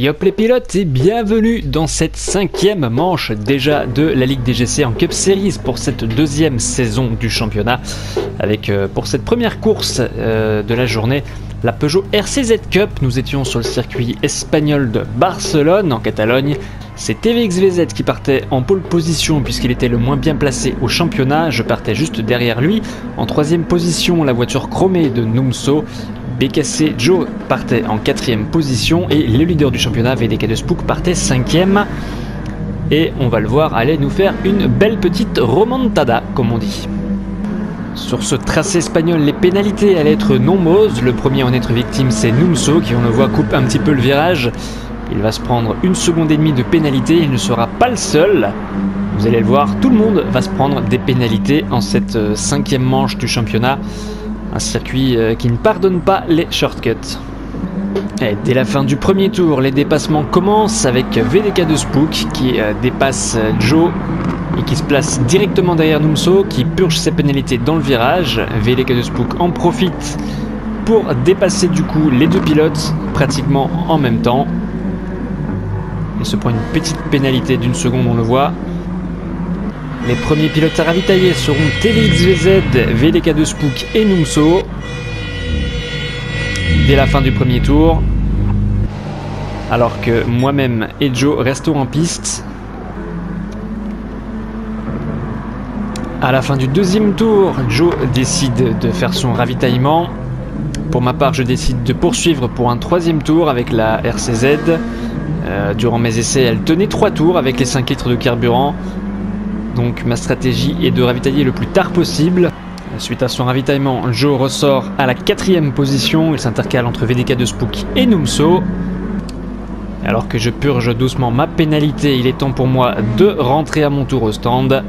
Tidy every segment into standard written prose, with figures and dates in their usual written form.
Hey hop les pilotes et bienvenue dans cette 5e manche déjà de la Ligue DGC en Cup Series pour cette 2e saison du championnat avec pour cette première course de la journée la Peugeot RCZ Cup. Nous étions sur le circuit espagnol de Barcelone en Catalogne. C'est TVXVZ qui partait en pole position puisqu'il était le moins bien placé au championnat. Je partais juste derrière lui. En 3e position, la voiture chromée de Numso. BKC Joe partait en 4e position et le leader du championnat, VDK de Spook, partait 5e. Et on va le voir aller nous faire une belle petite remontada, comme on dit. Sur ce tracé espagnol, les pénalités allaient être nombreuses. Le premier à en être victime, c'est Numso qui, on le voit, coupe un petit peu le virage. Il va se prendre 1,5 seconde de pénalité. Il ne sera pas le seul. Vous allez le voir, tout le monde va se prendre des pénalités en cette 5e manche du championnat. Un circuit qui ne pardonne pas les shortcuts. Et dès la fin du premier tour, les dépassements commencent avec VDK de Spook qui dépasse Joe et qui se place directement derrière Numso qui purge ses pénalités dans le virage. VDK de Spook en profite pour dépasser du coup les deux pilotes pratiquement en même temps. Il se prend une petite pénalité d'1 seconde, on le voit. Les premiers pilotes à ravitailler seront TVXVZ, VDK de Spook et Numso. Dès la fin du premier tour. Alors que moi-même et Joe restons en piste. À la fin du deuxième tour, Joe décide de faire son ravitaillement. Pour ma part, je décide de poursuivre pour un 3e tour avec la RCZ. Durant mes essais, elle tenait 3 tours avec les 5 litres de carburant. Donc ma stratégie est de ravitailler le plus tard possible. Suite à son ravitaillement, Joe ressort à la 4e position. Il s'intercale entre VDK de Spook et Numso. Alors que je purge doucement ma pénalité, il est temps pour moi de rentrer à mon tour au stand.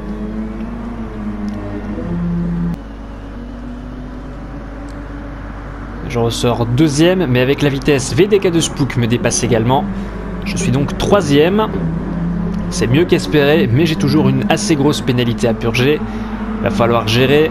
Je ressors 2e, mais avec la vitesse, VDK de Spook me dépasse également. Je suis donc 3e. C'est mieux qu'espéré, mais j'ai toujours une assez grosse pénalité à purger. Il va falloir gérer.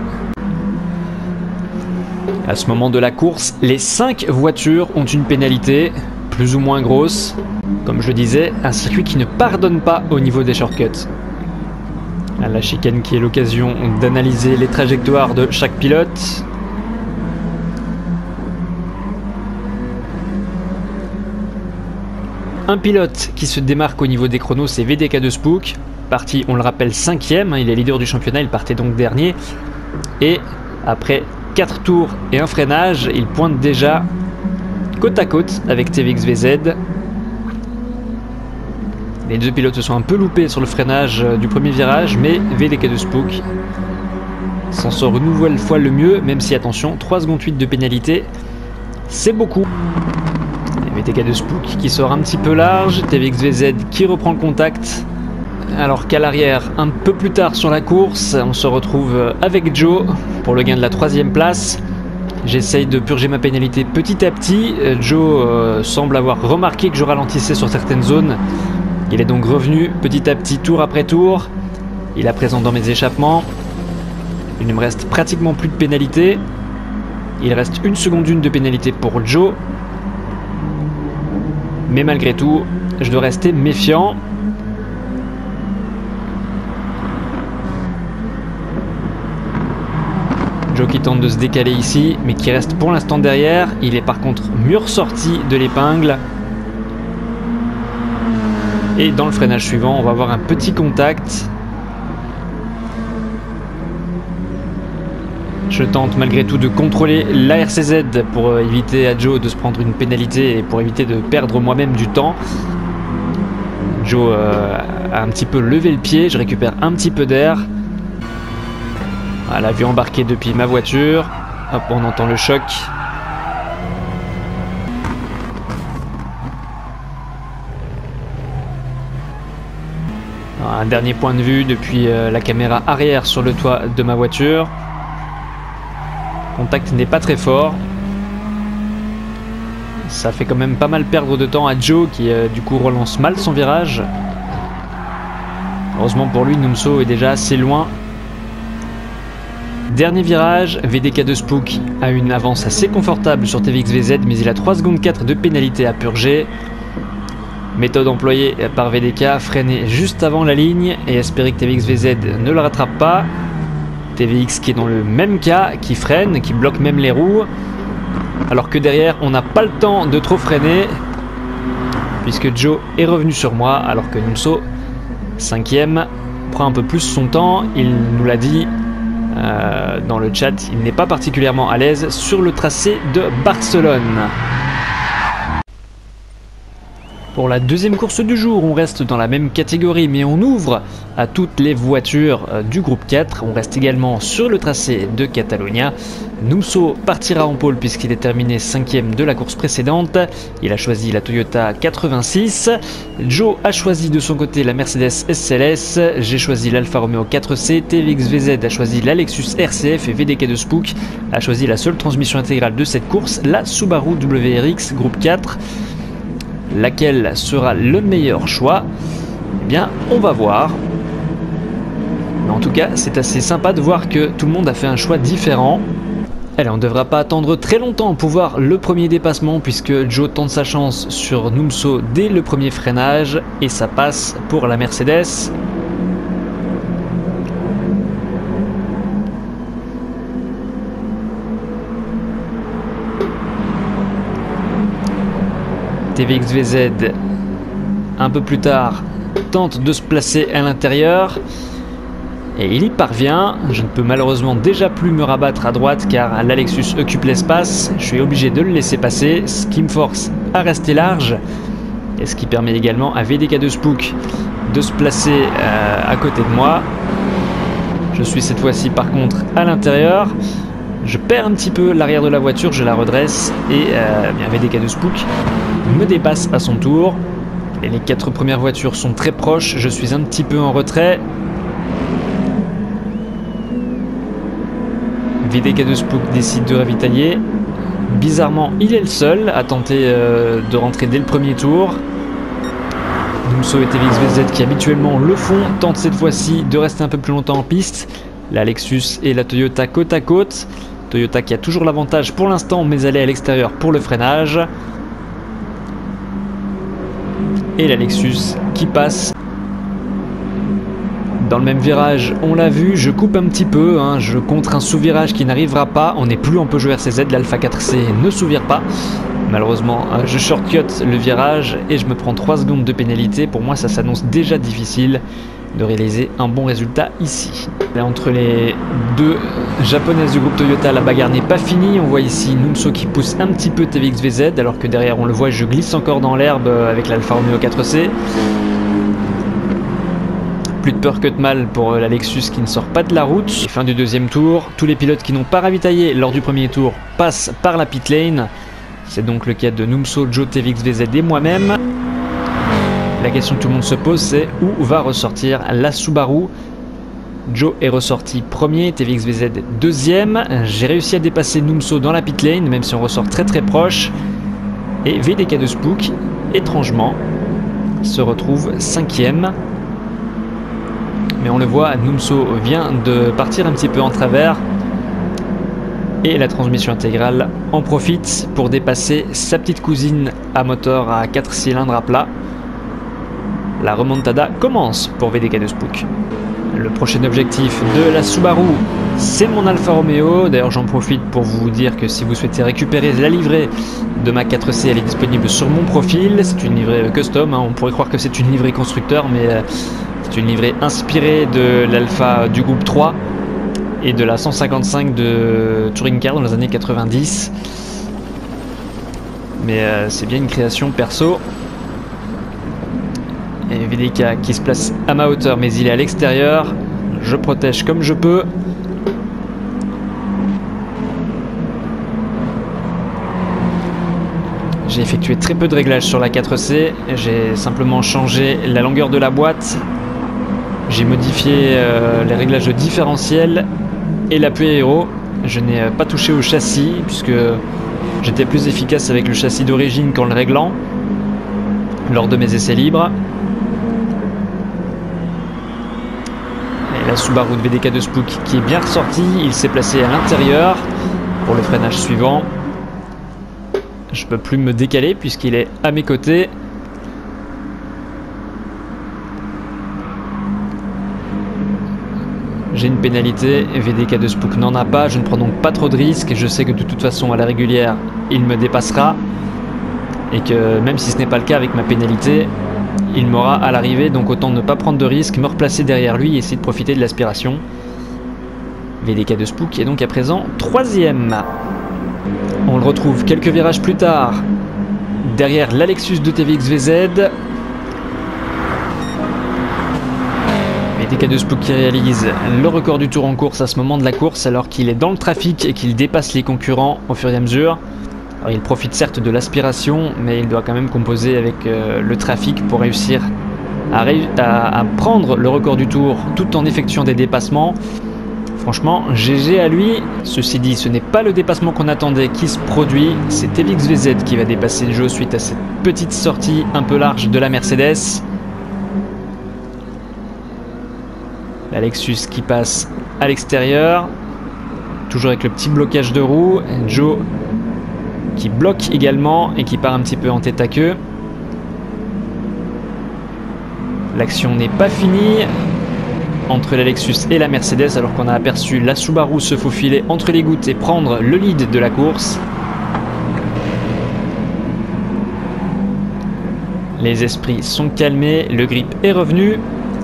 À ce moment de la course, les 5 voitures ont une pénalité, plus ou moins grosse. Comme je le disais, un circuit qui ne pardonne pas au niveau des shortcuts. La chicane qui est l'occasion d'analyser les trajectoires de chaque pilote. Un pilote qui se démarque au niveau des chronos, c'est VDK de Spook. Parti, on le rappelle, 5e. Il est leader du championnat, il partait donc dernier. Et après 4 tours et un freinage, il pointe déjà côte à côte avec TVXVZ. Les deux pilotes se sont un peu loupés sur le freinage du premier virage, mais VDK de Spook s'en sort une nouvelle fois le mieux, même si, attention, 3,8 secondes de pénalité, c'est beaucoup. VDK de Spook qui sort un petit peu large, TVXVZ qui reprend le contact. Alors qu'à l'arrière, un peu plus tard sur la course, on se retrouve avec Joe pour le gain de la 3e place. J'essaye de purger ma pénalité petit à petit. Joe semble avoir remarqué que je ralentissais sur certaines zones. Il est donc revenu petit à petit, tour après tour. Il est présent dans mes échappements. Il ne me reste pratiquement plus de pénalité. Il reste 1,1 seconde de pénalité pour Joe. Mais malgré tout, je dois rester méfiant. Joe qui tente de se décaler ici, mais qui reste pour l'instant derrière. Il est par contre mieux ressorti de l'épingle. Et dans le freinage suivant, on va avoir un petit contact. Je tente malgré tout de contrôler la RCZ pour éviter à Joe de se prendre une pénalité et pour éviter de perdre moi-même du temps. Joe a un petit peu levé le pied, je récupère un petit peu d'air. Voilà, vue embarquée depuis ma voiture. Hop, on entend le choc. Un dernier point de vue depuis la caméra arrière sur le toit de ma voiture. Le contact n'est pas très fort. Ça fait quand même pas mal perdre de temps à Joe qui du coup relance mal son virage. Heureusement pour lui, Numso est déjà assez loin. Dernier virage, VDK de Spook a une avance assez confortable sur TVXVZ, mais il a 3,4 secondes de pénalité à purger. Méthode employée par VDK, freiner juste avant la ligne et espérer que TVX VZ ne le rattrape pas. TVX qui est dans le même cas, qui freine, qui bloque même les roues. Alors que derrière, on n'a pas le temps de trop freiner, puisque Joe est revenu sur moi, alors que Numso, 5e, prend un peu plus son temps. Il nous l'a dit dans le chat, il n'est pas particulièrement à l'aise sur le tracé de Barcelone. Pour la deuxième course du jour, on reste dans la même catégorie, mais on ouvre à toutes les voitures du groupe 4. On reste également sur le tracé de Catalunya. Numso partira en pole puisqu'il est terminé 5e de la course précédente. Il a choisi la Toyota 86. Joe a choisi de son côté la Mercedes SLS. J'ai choisi l'Alfa Romeo 4C. TVX VZ a choisi la Lexus RCF et VDK de Spook a choisi la seule transmission intégrale de cette course, la Subaru WRX groupe 4. Laquelle sera le meilleur choix? Eh bien, on va voir. Mais en tout cas, c'est assez sympa de voir que tout le monde a fait un choix différent. Allez, on ne devra pas attendre très longtemps pour voir le premier dépassement, puisque Joe tente sa chance sur Numso dès le premier freinage, et ça passe pour la Mercedes. TVX VZ, un peu plus tard, tente de se placer à l'intérieur et il y parvient. Je ne peux malheureusement déjà plus me rabattre à droite car la Lexus occupe l'espace. Je suis obligé de le laisser passer, ce qui me force à rester large et ce qui permet également à VDK de Spook de se placer à côté de moi. Je suis cette fois-ci par contre à l'intérieur. Je perds un petit peu l'arrière de la voiture, je la redresse et bien VDK de Spook me dépasse à son tour. Et les 4 premières voitures sont très proches, je suis un petit peu en retrait. VDK de Spook décide de ravitailler. Bizarrement, il est le seul à tenter de rentrer dès le premier tour. Numso et TVX VZ qui habituellement le font, tentent cette fois-ci de rester un peu plus longtemps en piste. La Lexus et la Toyota côte à côte. Toyota qui a toujours l'avantage pour l'instant, mais elle est à l'extérieur pour le freinage. Et la Lexus qui passe. Dans le même virage, on l'a vu, je coupe un petit peu, je contre un sous-virage qui n'arrivera pas. On n'est plus en Peugeot RCZ, l'Alpha 4C ne sous-vire pas. Malheureusement, je shortcut le virage et je me prends 3 secondes de pénalité. Pour moi, ça s'annonce déjà difficile de réaliser un bon résultat ici. Là, entre les deux japonaises du groupe Toyota, la bagarre n'est pas finie. On voit ici Numso qui pousse un petit peu TVX VZ, alors que derrière, on le voit, je glisse encore dans l'herbe avec l'Alfa Romeo 4C. Plus de peur que de mal pour la Lexus qui ne sort pas de la route. Et fin du deuxième tour, tous les pilotes qui n'ont pas ravitaillé lors du premier tour passent par la pit lane. C'est donc le cas de Numso, Joe, TVX VZ et moi-même. La question que tout le monde se pose, c'est où va ressortir la Subaru. Joe est ressorti premier, TVX VZ deuxième. J'ai réussi à dépasser Numso dans la pit lane, même si on ressort très très proche. Et VDK de Spook, étrangement, se retrouve 5e. Mais on le voit, Numso vient de partir un petit peu en travers. Et la transmission intégrale en profite pour dépasser sa petite cousine à moteur à 4 cylindres à plat. La remontada commence pour VDK de Spook. Le prochain objectif de la Subaru, c'est mon Alfa Romeo. D'ailleurs, j'en profite pour vous dire que si vous souhaitez récupérer la livrée de ma 4C, elle est disponible sur mon profil. C'est une livrée custom, on pourrait croire que c'est une livrée constructeur, mais c'est une livrée inspirée de l'Alfa du groupe 3 et de la 155 de Touring Car dans les années 90. Mais c'est bien une création perso. Et VDK qui se place à ma hauteur, mais il est à l'extérieur. Je protège comme je peux. J'ai effectué très peu de réglages sur la 4C. J'ai simplement changé la longueur de la boîte. J'ai modifié les réglages de différentiel et l'appui aéro. Je n'ai pas touché au châssis puisque j'étais plus efficace avec le châssis d'origine qu'en le réglant lors de mes essais libres. Et la Subaru de VDK de Spook qui est bien ressortie. Il s'est placé à l'intérieur pour le freinage suivant. Je ne peux plus me décaler puisqu'il est à mes côtés. j'ai une pénalité, VDK de Spook n'en a pas, je ne prends donc pas trop de risques, je sais que de toute façon à la régulière il me dépassera et que même si ce n'est pas le cas avec ma pénalité, il m'aura à l'arrivée, donc autant ne pas prendre de risques, me replacer derrière lui et essayer de profiter de l'aspiration. VDK de Spook est donc à présent 3ème. On le retrouve quelques virages plus tard derrière l'Alexus de TVX VZ. VDK de Spook qui réalise le record du tour en course à ce moment de la course alors qu'il est dans le trafic et qu'il dépasse les concurrents au fur et à mesure. Alors, il profite certes de l'aspiration, mais il doit quand même composer avec le trafic pour réussir à prendre le record du tour tout en effectuant des dépassements. Franchement, GG à lui. Ceci dit, ce n'est pas le dépassement qu'on attendait qui se produit. C'est TVX VZ qui va dépasser Joe suite à cette petite sortie un peu large de la Mercedes. La Lexus qui passe à l'extérieur. Toujours avec le petit blocage de roue. Joe qui bloque également et qui part un petit peu en tête à queue. L'action n'est pas finie entre la Lexus et la Mercedes alors qu'on a aperçu la Subaru se faufiler entre les gouttes et prendre le lead de la course. Les esprits sont calmés, le grip est revenu.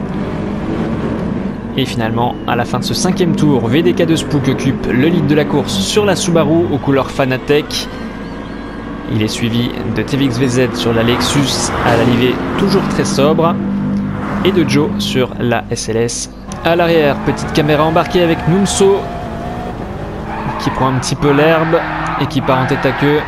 Et finalement, à la fin de ce 5e tour, VDK de Spook occupe le lead de la course sur la Subaru aux couleurs Fanatec. Il est suivi de TVX VZ sur la Lexus à l'arrivée toujours très sobre et de Joe sur la SLS. À l'arrière, petite caméra embarquée avec Numso qui prend un petit peu l'herbe et qui part en tête à queue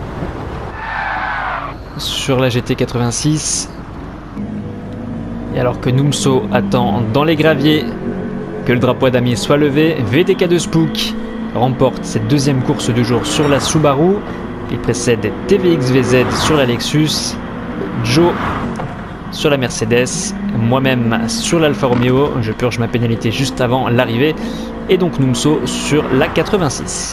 sur la GT86. Et alors que Numso attend dans les graviers que le drapeau à damier soit levé, VDK de Spook remporte cette 2e course du jour sur la Subaru. Il précède TVX VZ sur la Lexus, Joe sur la Mercedes, moi-même sur l'Alfa Romeo. Je purge ma pénalité juste avant l'arrivée. Et donc Numso sur la 86.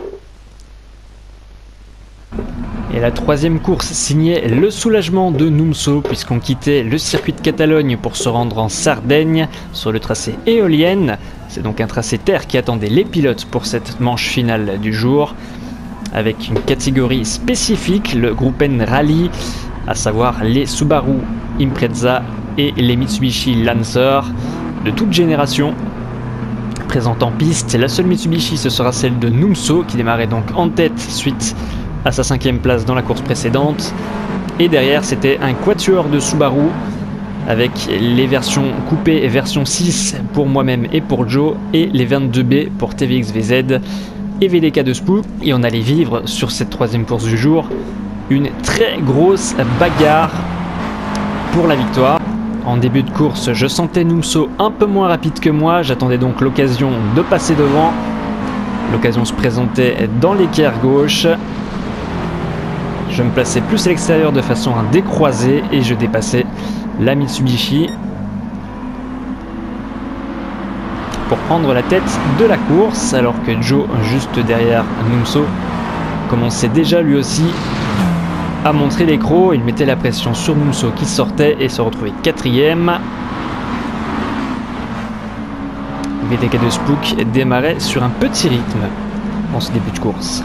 Et la 3e course signait le soulagement de Numso puisqu'on quittait le circuit de Catalogne pour se rendre en Sardaigne sur le tracé éolienne. C'est donc un tracé terre qui attendait les pilotes pour cette manche finale du jour, avec une catégorie spécifique, le Group N Rally, à savoir les Subaru Impreza et les Mitsubishi Lancer de toute génération présentes en piste. La seule Mitsubishi, ce sera celle de Numso qui démarrait donc en tête suite à sa 5e place dans la course précédente. Et derrière, c'était un quatuor de Subaru avec les versions coupées et version 6 pour moi-même et pour Joe et les 22B pour TVX VZ et VDK de Spook. Et on allait vivre sur cette 3e course du jour une très grosse bagarre pour la victoire. En début de course, je sentais Numso un peu moins rapide que moi, j'attendais donc l'occasion de passer devant. L'occasion se présentait dans l'équerre gauche. Je me plaçais plus à l'extérieur de façon à décroiser et je dépassais la Mitsubishi pour prendre la tête de la course, alors que Joe, juste derrière Numso, commençait déjà lui aussi à montrer les crocs. Il mettait la pression sur Numso qui sortait et se retrouvait 4ème. VDK de Spook démarrait sur un petit rythme en ce début de course.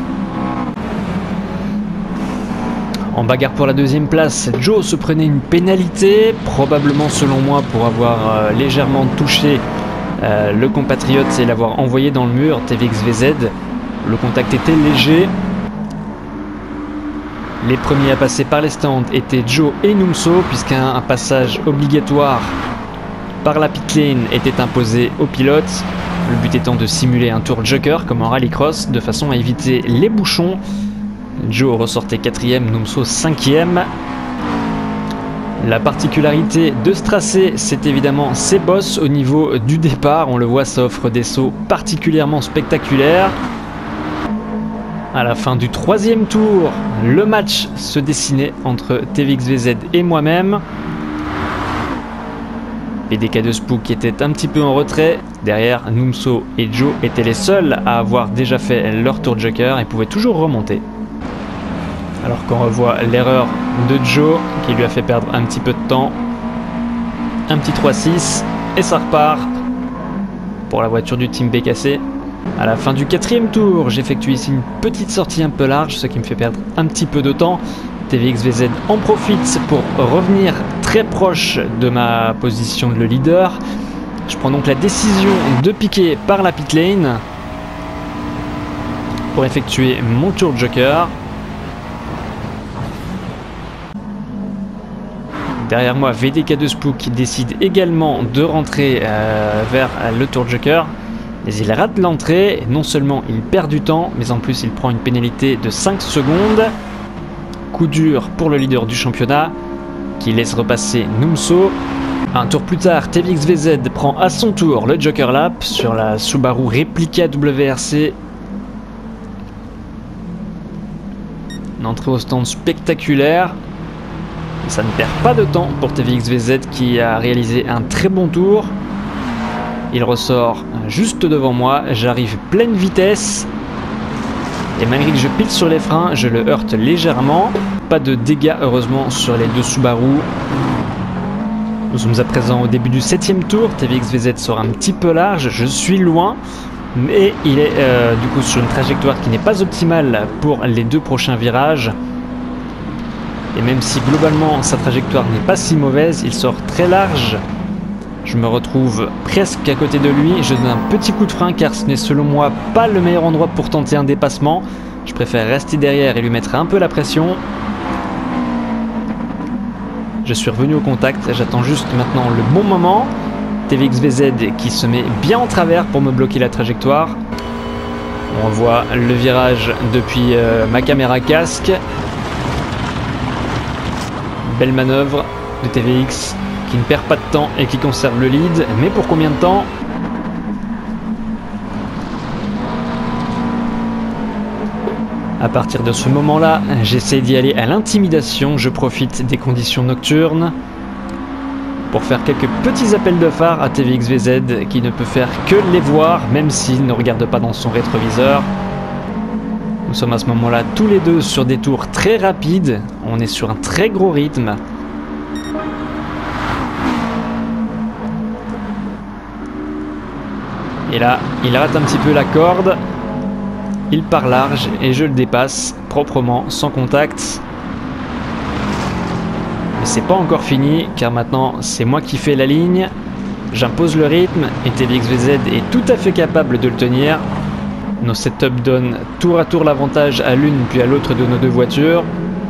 En bagarre pour la 2e place, Joe se prenait une pénalité, probablement selon moi pour avoir légèrement touché le compatriote et l'avoir envoyé dans le mur, TVX VZ. Le contact était léger. Les premiers à passer par les stands étaient Joe et Numso, puisqu'un passage obligatoire par la pit lane était imposé aux pilotes. Le but étant de simuler un tour joker comme en rallycross, de façon à éviter les bouchons. Joe ressortait 4ème, Numso 5ème. La particularité de ce tracé, c'est évidemment ses bosses au niveau du départ. On le voit, ça offre des sauts particulièrement spectaculaires. À la fin du 3e tour, le match se dessinait entre TVX VZ et moi-même. VDK de Spook était un petit peu en retrait. Derrière, Numso et Joe étaient les seuls à avoir déjà fait leur tour joker et pouvaient toujours remonter. Alors qu'on revoit l'erreur de Joe qui lui a fait perdre un petit peu de temps. Un petit 3-6 et ça repart. pour la voiture du team BKC. À la fin du 4e tour, j'effectue ici une petite sortie un peu large, ce qui me fait perdre un petit peu de temps. TVX VZ en profite pour revenir très proche de ma position de leader. Je prends donc la décision de piquer par la pit lane pour effectuer mon tour de joker. Derrière moi, VDK2 Spook qui décide également de rentrer vers le tour de joker. Mais il rate l'entrée. Non seulement il perd du temps, mais en plus il prend une pénalité de 5 secondes. Coup dur pour le leader du championnat qui laisse repasser Numso. Un tour plus tard, TVX VZ prend à son tour le Joker Lap sur la Subaru Replica WRC. Une entrée au stand spectaculaire. Ça ne perd pas de temps pour TVX VZ qui a réalisé un très bon tour. Il ressort juste devant moi, j'arrive pleine vitesse. Et malgré que je pile sur les freins, je le heurte légèrement. Pas de dégâts heureusement sur les deux Subaru. Nous sommes à présent au début du 7e tour. TVX VZ sort un petit peu large, je suis loin. Mais il est du coup sur une trajectoire qui n'est pas optimale pour les 2 prochains virages. Et même si globalement sa trajectoire n'est pas si mauvaise, il sort très large. Je me retrouve presque à côté de lui, je donne un petit coup de frein car ce n'est selon moi pas le meilleur endroit pour tenter un dépassement. Je préfère rester derrière et lui mettre un peu la pression. Je suis revenu au contact, j'attends juste maintenant le bon moment. TVX VZ qui se met bien en travers pour me bloquer la trajectoire. On voit le virage depuis ma caméra casque. Belle manœuvre de TVX qui ne perd pas de temps et qui conserve le lead. Mais pour combien de temps? À partir de ce moment-là, j'essaie d'y aller à l'intimidation. Je profite des conditions nocturnes pour faire quelques petits appels de phare à TVX VZ qui ne peut faire que les voir, même s'il ne regarde pas dans son rétroviseur. Nous sommes à ce moment-là tous les deux sur des tours très rapides. On est sur un très gros rythme. Et là, il rate un petit peu la corde. Il part large et je le dépasse proprement, sans contact. Mais c'est pas encore fini, car maintenant c'est moi qui fais la ligne. J'impose le rythme et TVX VZ est tout à fait capable de le tenir. Nos setups donnent tour à tour l'avantage à l'une puis à l'autre de nos deux voitures.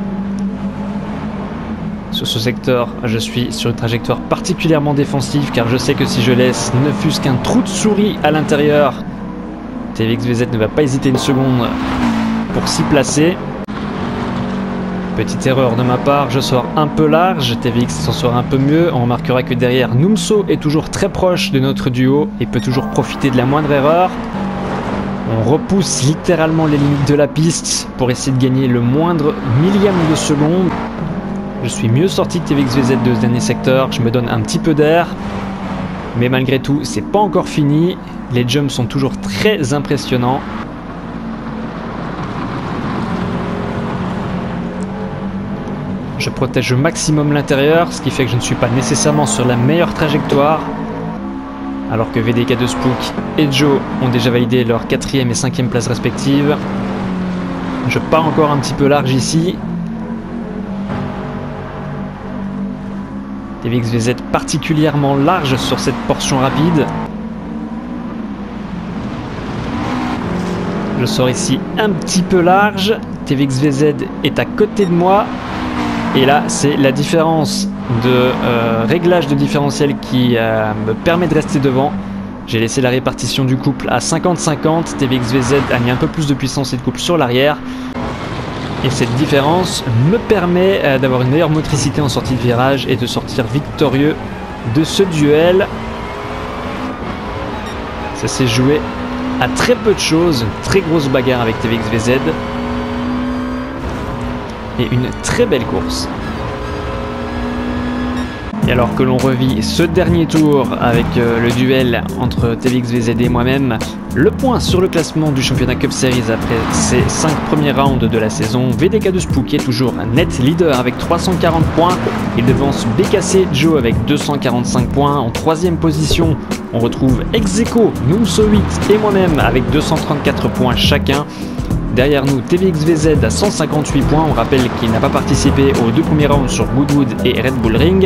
Sur ce secteur, je suis sur une trajectoire particulièrement défensive car je sais que si je laisse ne fût-ce qu'un trou de souris à l'intérieur, TVX VZ ne va pas hésiter une seconde pour s'y placer. Petite erreur de ma part, je sors un peu large, TVX s'en sort un peu mieux. On remarquera que derrière, Numso est toujours très proche de notre duo et peut toujours profiter de la moindre erreur. On repousse littéralement les limites de la piste pour essayer de gagner le moindre millième de seconde. Je suis mieux sorti de TVX VZ de ce dernier secteur, je me donne un petit peu d'air. Mais malgré tout, c'est pas encore fini. Les jumps sont toujours très impressionnants. Je protège au maximum l'intérieur, ce qui fait que je ne suis pas nécessairement sur la meilleure trajectoire. Alors que VDK2 Spook et Joe ont déjà validé leur 4e et 5e place respectives. Je pars encore un petit peu large ici. TVX VZ particulièrement large sur cette portion rapide. Je sors ici un petit peu large. TVX VZ est à côté de moi. Et là, c'est la différence de réglage de différentiel qui me permet de rester devant. J'ai laissé la répartition du couple à 50-50. TVX VZ a mis un peu plus de puissance et de couple sur l'arrière. Et cette différence me permet d'avoir une meilleure motricité en sortie de virage et de sortir victorieux de ce duel. Ça s'est joué à très peu de choses. Une très grosse bagarre avec TVX VZ. Et une très belle course. Et alors que l'on revit ce dernier tour avec le duel entre TVXVZ et moi-même, le point sur le classement du championnat Cup Series après ces 5 premiers rounds de la saison, VDK de Spook est toujours un net leader avec 340 points. Il devance BKC Joe avec 245 points. En 3ème position, on retrouve Execo, Noomso8 et moi-même avec 234 points chacun. Derrière nous, TVXVZ à 158 points. On rappelle qu'il n'a pas participé aux 2 premiers rounds sur Goodwood et Red Bull Ring.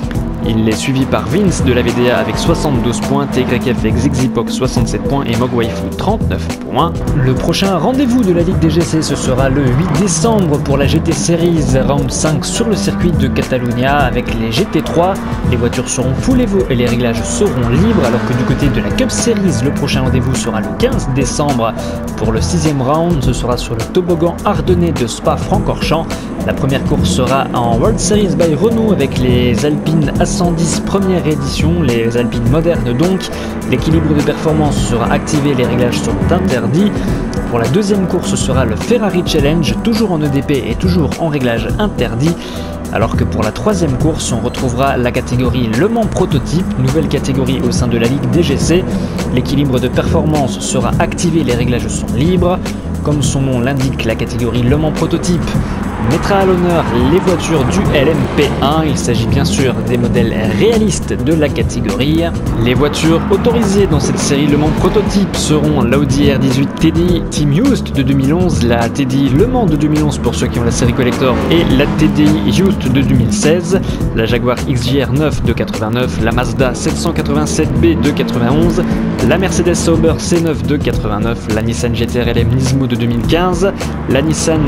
Il est suivi par Vince de la VDA avec 72 points, TYF avec Zigzipok 67 points et Mogwaifu 39 points. Le prochain rendez-vous de la Ligue DGC, ce sera le 8 décembre pour la GT Series Round 5 sur le circuit de Catalunya avec les GT3. Les voitures seront full Evo et les réglages seront libres, alors que du côté de la Cup Series, le prochain rendez-vous sera le 15 décembre pour le 6ème round. Ce sera sur le toboggan ardennais de Spa-Francorchamps. La première course sera en World Series by Renault avec les Alpines A110 première édition, les Alpines modernes donc. L'équilibre de performance sera activé, les réglages seront interdits. Pour la 2e course, ce sera le Ferrari Challenge, toujours en EDP et toujours en réglage interdit. Alors que pour la 3e course, on retrouvera la catégorie Le Mans Prototype, nouvelle catégorie au sein de la Ligue DGC. L'équilibre de performance sera activé, les réglages sont libres. Comme son nom l'indique, la catégorie Le Mans Prototype mettra à l'honneur les voitures du LMP1. Il s'agit bien sûr des modèles réalistes de la catégorie. Les voitures autorisées dans cette série Le Mans Prototype seront l'Audi R18 TDI Team Used de 2011, la TDI Le Mans de 2011 pour ceux qui ont la série collector et la TDI Used de 2016, la Jaguar XJR 9 de 89, la Mazda 787B de 91, la Mercedes Sauber C9 de 89, la Nissan GT-R LM Nismo de 2015, la Nissan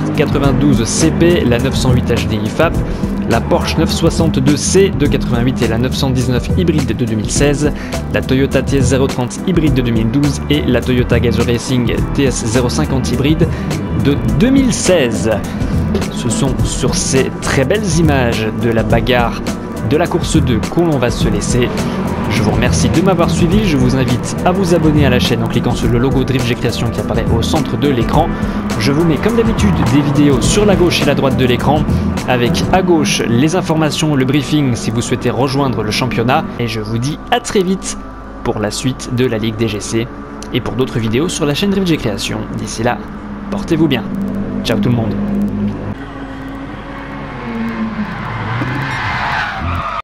R92 CP, la 908 HDI FAP, la Porsche 962C de 88 et la 919 hybride de 2016, la Toyota TS030 hybride de 2012 et la Toyota Gazoo Racing TS050 hybride de 2016. Ce sont sur ces très belles images de la bagarre de la course 2 qu'on va se laisser. Je vous remercie de m'avoir suivi, je vous invite à vous abonner à la chaîne en cliquant sur le logo Drift G Création qui apparaît au centre de l'écran. Je vous mets comme d'habitude des vidéos sur la gauche et la droite de l'écran, avec à gauche les informations, le briefing si vous souhaitez rejoindre le championnat. Et je vous dis à très vite pour la suite de la Ligue DGC et pour d'autres vidéos sur la chaîne Drift G Création. D'ici là, portez-vous bien. Ciao tout le monde.